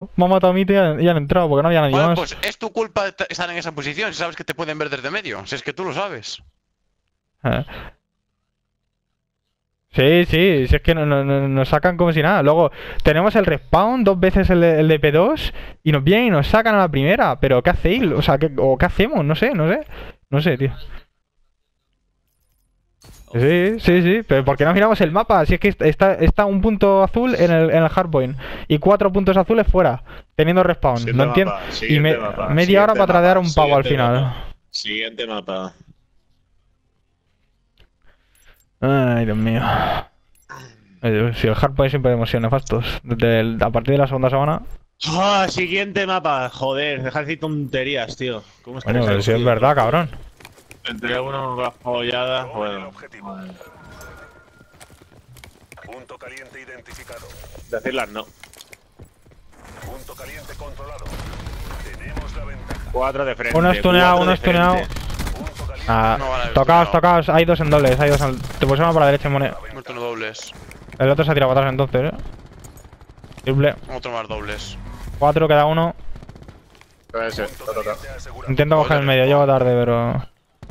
Me ha matado a mí y han entrado porque no había nadie Bueno, más. pues es tu culpa estar en esa posición, si sabes que te pueden ver desde medio, si es que tú lo sabes. Eh. Sí, sí, si es que nos sacan como si nada. Luego tenemos el respawn, 2 veces el de P2 y nos vienen y nos sacan a la primera. Pero ¿qué hacéis? O sea, ¿qué hacemos? No sé, no sé. No sé, tío. Sí, sí, sí, pero ¿por qué no miramos el mapa? Si es que está un punto azul en el hardpoint y 4 puntos azules fuera, teniendo respawn. No Siguiente entiendo. mapa, Y siguiente mapa, media hora para tradear un pavo al siguiente final. mapa. Siguiente mapa. Ay, Dios mío. Si el hardpoint siempre hemos sido nefastos. A partir de la segunda semana. Ah, siguiente mapa. Joder, deja de decir tonterías, tío. ¿Cómo es que Bueno, no pero si sabes, es tío? verdad, cabrón. Entre uno las polladas, bueno. Punto caliente identificado. Decirlas no. Punto caliente controlado. Tenemos la ventaja. 4 de frente. Uno estuneado, 4 uno de estuneado. frente. Punto caliente. Ah, No vale, tocaos, no. tocaos. Hay dos en dobles, hay dos en... Te pusieron por la derecha, Mone. Muerto no dobles. El otro se ha tirado para atrás entonces, Triple. Otro más dobles. 4, queda uno. Puede ser, Punto lo toca. caliente asegurado. Intento coger el medio, llego tarde, pero...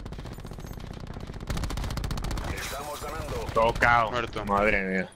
Estamos ganando. Tocao. Muerto. Madre mía.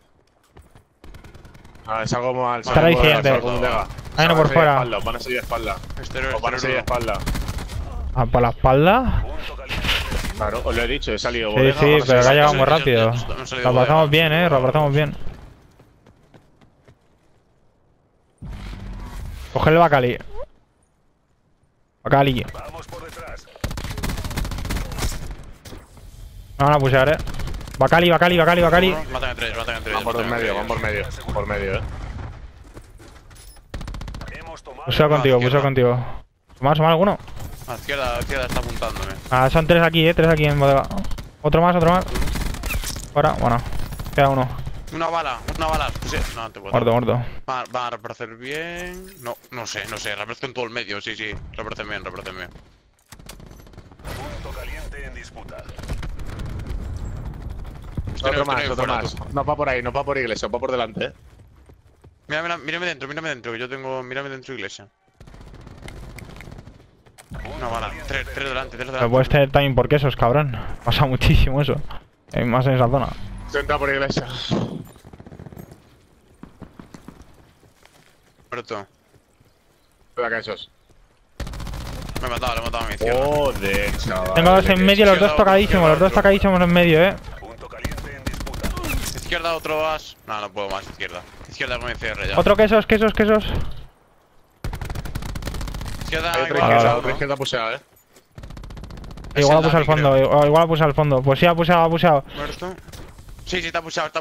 A ver, salgo mal. Estará ahí salgo mal, siguiente. salgo mal. Hay uno Van a por salir de fuera. espalda, van a salir de espalda. Exterior, Os van a salir de exterior. espalda. Ah, ¿por la espalda? Punto caliente. Claro, os lo he dicho, he salido Sí, bodega, sí, van a pero salir que ha de llegado espalda. muy rápido. No ha salido Reaprazamos bodega. bien, reaprazamos bien. Coge el Bacali. Bacali. Vamos por detrás. Me van a pushear, Bacali, Bacali, Bacali, Bacali. Matan a tres, matan a tres. Van por medio, van por medio. Por medio, Hemos tomado. Puseo contigo, puseo contigo. ¿Más alguno? A la izquierda está apuntándome. Ah, son 3 aquí, 3 aquí en bodega. Otro más, otro más. Ahora, bueno. Queda uno. Una bala. Sí, no, te puedo. Muerto, muerto. Van a reaparecer bien. No, no sé. Reaparecen todo el medio, sí. Reaparecen bien. Punto caliente en disputa. Otro más. No va por ahí, no va por iglesia, va por delante, Mírame dentro, que yo tengo. Mírame dentro, iglesia. Una bala. Tres delante. Pero puedes tener timing por quesos, cabrón. Pasa muchísimo eso. Más en esa zona. Se entra por iglesia. Muerto. Cuidado que esos. Le he matado a mi izquierda. Joder, chaval. Tengo dos en medio, los dos tocadísimos en medio, Punto caliente en disputa. Izquierda, otro vas. No, no puedo más, izquierda. Izquierda con mi cierre ya. Otro quesos. Izquierda, Hay otra igual, izquierda, ¿no? otra izquierda puseada, Igual ha Es el puesto al Dani, fondo, creo. igual ha puesto al fondo. Pues sí, ha puseado. ¿Muerto? Sí, está pushado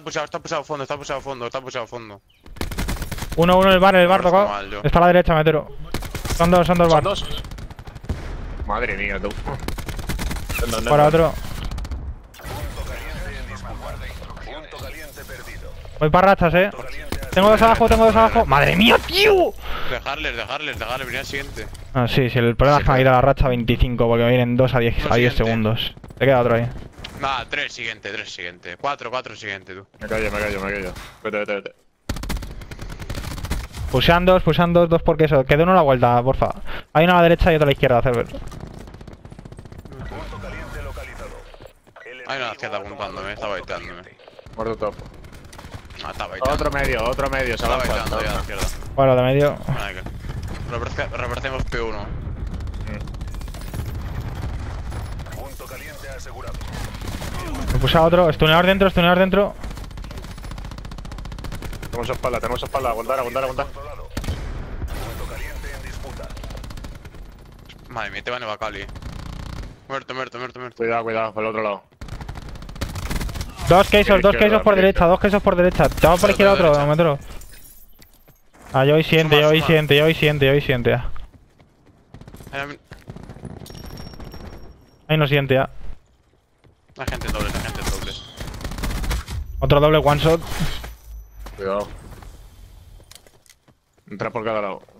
fondo. Uno, el bar No, tocado. está mal, yo. Está a la derecha, metero. Son dos ¿Son bar. dos? Madre mía, tú. Para otro. Punto caliente en disputa. Punto caliente perdido. Voy para rachas, Punto caliente Tengo dos abajo. ¡Madre mía, tío! Dejarles, venir al siguiente. Ah, sí, el problema es que me ha ido a la racha 25 porque me vienen 2 a 10 Siguiente. segundos. Te queda otro ahí. Va, 3 siguiente. 4 siguiente, tú. Me callo. Vete. Pusean dos, dos por queso. Quede uno a la vuelta, porfa. Hay uno a la derecha y otro a la izquierda, Cerber. Punto caliente localizado. El Hay una enemigo izquierda ha tomado apuntándome, el está punto baitándome. caliente. Muerto top. Ah, está baitando. Otro medio, se Está va baitando ya a la izquierda. Bueno, de medio. Vale, reaparecemos P1. Punto caliente asegurado. Me puse a otro. Estuneador dentro. Tenemos espalda, aguantar. Controlado. Punto caliente en disputa. Madre mía, te van a Bacali. Muerto. Cuidado, por el otro lado. Dos quesos por izquierda. derecha. Te vamos por la izquierda otro, metro. Ah, yo hoy siguiente. Ya. Ahí no siguiente ya. La gente en dobles. Otro doble one shot. Cuidado. Entra por cada lado.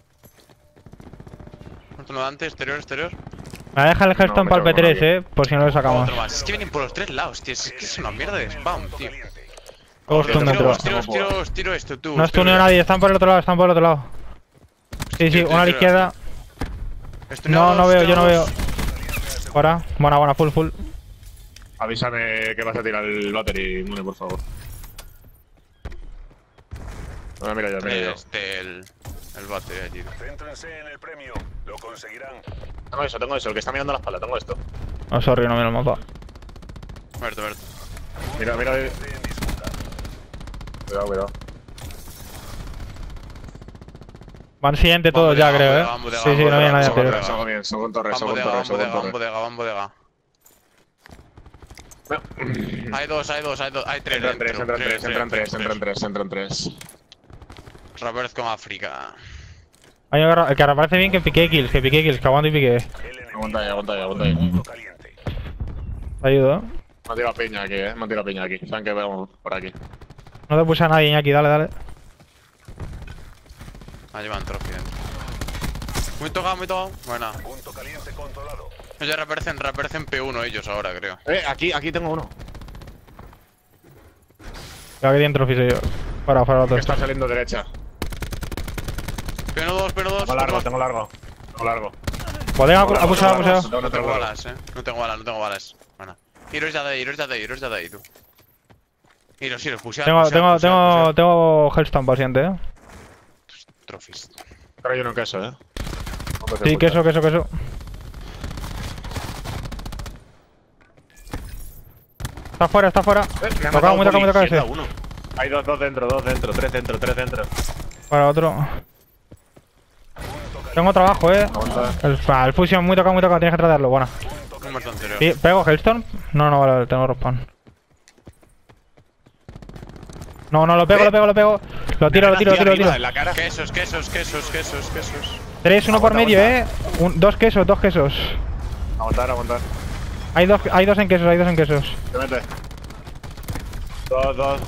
Muerto uno delante, exterior. Me deja el Hearthstone No, para el me P3, cago en por si no lo sacamos. Otro más. Es que vienen por los 3 lados, tío. Es que es una mierda de spam, Punto tío. caliente. Todos Tiro, stun dentro. tiro esto, tú. No stuneo a nadie, están por el otro lado, están por el otro lado. Sí, sí, una a la izquierda. No, no veo, yo no veo. Ahora, buena, full. Avísame que vas a tirar el battery, Mune, por favor. Mira yo. El battery allí. Céntrense en el premio. Lo conseguirán. Tengo eso, el que está mirando la espalda, tengo esto. No, sorry, no miro el mapa. Muerto. Mira. Cuidado. Van siguiente todos ya, creo, Sí, no había nadie anterior. Salgo bien, salgo con torre. Van bodega. Hay dos, hay tres. Entran tres. Robert con África. Hay el que reaparece bien que pique kills, que aguante y pique. Aguanta ahí. Punto caliente. Te ayudo. Me ha tirado piña aquí, Saben que vamos por aquí. No te puse a nadie, Iñaki, dale. Ah, llevan trophy dentro. Muy tocado. Buena. Punto caliente controlado. Ellos reaparecen P1 ellos ahora, creo. Aquí tengo uno. Ya que tienen trophy soy yo. Fuera los Que dos. está saliendo derecha. P1 2. Tengo largo. Bodega, ha pushado. No tengo balas, No tengo balas. Bueno. Iros ya de ahí, tú. Iros, pushear. Tengo Hellstone paciente, Trophies. Pero hay uno en queso, Sí, queso. Está fuera. Muy tocado ese. Hay dos dentro, tres dentro. Para otro. Tengo trabajo, Aguanta. El fusion muy tocado, tienes que tratarlo, buena. Un muerto anterior. Sí, ¿pego Hellstone? No, vale, tengo respawn. No, lo pego. Lo tiro. En la cara. Quesos. 3, uno por medio, dos quesos. Aguantar. Hay dos en quesos. Te mete. Dos.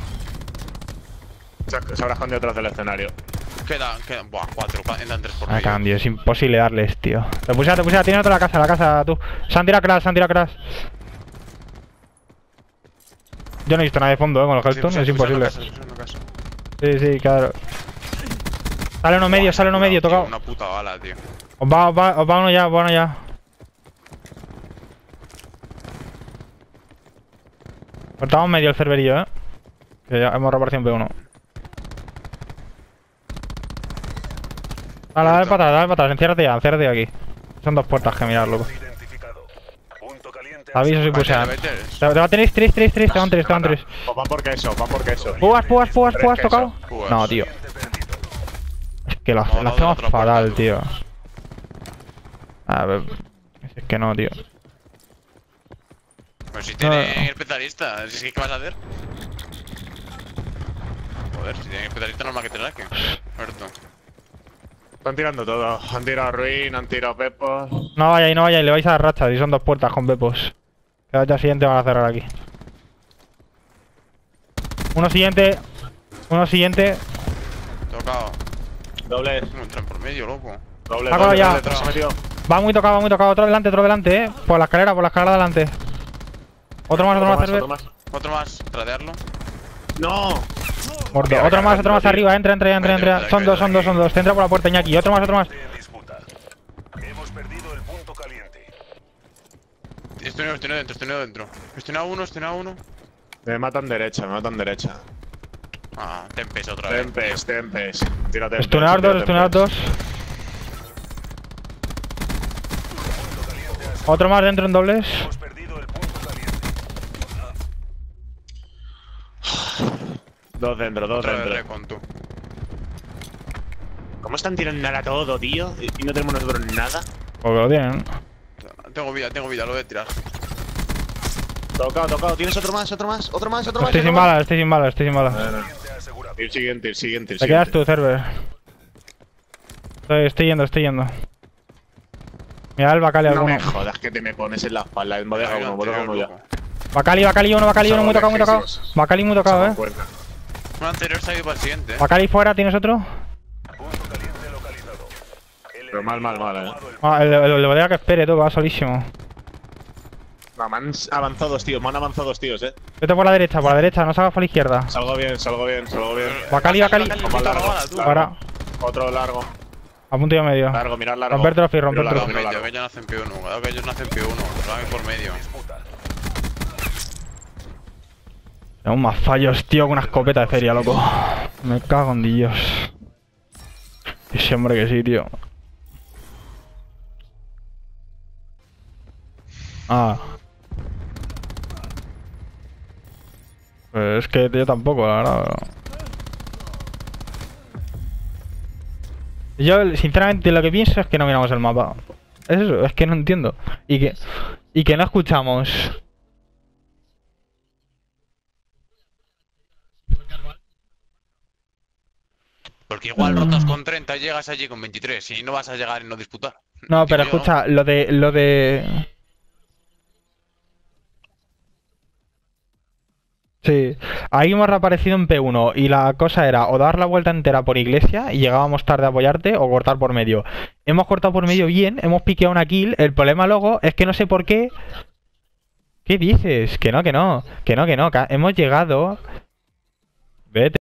Se habrá escondido detrás del escenario. Quedan. Buah, 4. Entran 3 por A medio. cambio, es imposible darles, tío. Te puse, tienes otra la casa, tú. Se han tirado crash. Yo no he visto nada de fondo, con los Hellstone, es imposible. Sí, claro. Sale uno medio, tocado. Una puta bala, tío. Os va uno ya, Cortamos medio el cerverillo, Que ya hemos repartido un P1. Dale para atrás, enciérrate aquí. Son dos puertas que mirar, loco. Identificado. Punto caliente. Aviso si pushear. Te va a tener 3, te van 3. Pues van por queso. Púas, tocado. Púas. No, tío. Perdido. Es que lo No, hacemos otra puerta, fatal, tú. tío. A ver. Es que no, tío. Pues si tienen especialista, es que ¿qué vas a hacer? Joder, si tienen especialista normal que te saquen. Muerto. Están tirando todo. Han tirado Ruin, han tirado Pepos. No vayáis, le vais a dar rachas y son dos puertas con bepos. Que al día siguiente van a cerrar aquí. Uno siguiente. Tocado. Doble. No entran por medio, loco. Doble. Ha colado ya. Se ha metido. Va muy tocado. Otro delante, Por la escalera delante. Otro más, Cerber. Otro más, tradearlo. ¡No! Muerto. Otro más arriba, entra. Son dos. Te entra por la puerta, Iñaki. Otro más. En disputa. Hemos perdido el punto caliente. Estoy dentro. Estoy a uno. Me matan derecha. Ah, Tempest otra vez. Tempest. Tírate. Stunear dos. Otro más dentro en dobles. Hemos perdido el punto caliente. Dos dentro. Otra vez recon, tú. ¿Cómo están tirando a todo, tío? Y no tenemos nosotros nada. Porque lo tienen. Tengo vida, lo voy a tirar. Tocado. ¿Tienes otro más? Estoy sin balas. Caliente asegurado. Ir siguiente. Te quedas tú, Cerber. Estoy yendo. Mira el Bacali No alguno. me jodas que te me pones en la espalda. En bodega uno ya. Bacali uno muy tocado. Bacali muy tocado, Un anterior se ha ido para el siguiente, Bacali fuera, ¿tienes otro? Punto caliente localizado. Pero mal, Ah, el de bodega que espere, tú, va solísimo. No, me han avanzado dos tíos, me han avanzado dos tíos, Vete por la derecha, no salgas por la izquierda. Salgo bien, salgo bien, salgo bien. Bacali. Vamos largo, Ahora, Otro largo. a punto y a medio. Largo, mirad largo. Romper trofeo, romper Miro largo, trofeo. miro Medio, largo. que ellos no hacen P1. Cuidado que ellos no hacen P1. Van por medio. Tenemos más fallos, tío, con una escopeta de feria, loco. Me cago en Dios. Sí, hombre, que sí, tío. Ah. Pues es que yo tampoco, la verdad. Yo, sinceramente, lo que pienso es que no miramos el mapa. Es eso, es que no entiendo. Y que no escuchamos. Porque igual rotas con 30 y llegas allí con 23 y no vas a llegar y no disputar. No, pero Digo yo. escucha, lo de... Sí, ahí hemos reaparecido en P1 y la cosa era o dar la vuelta entera por iglesia y llegábamos tarde a apoyarte o cortar por medio. Hemos cortado por medio bien, hemos piqueado una kill, el problema luego es que no sé por qué... ¿Qué dices? Que no, hemos llegado... Vete.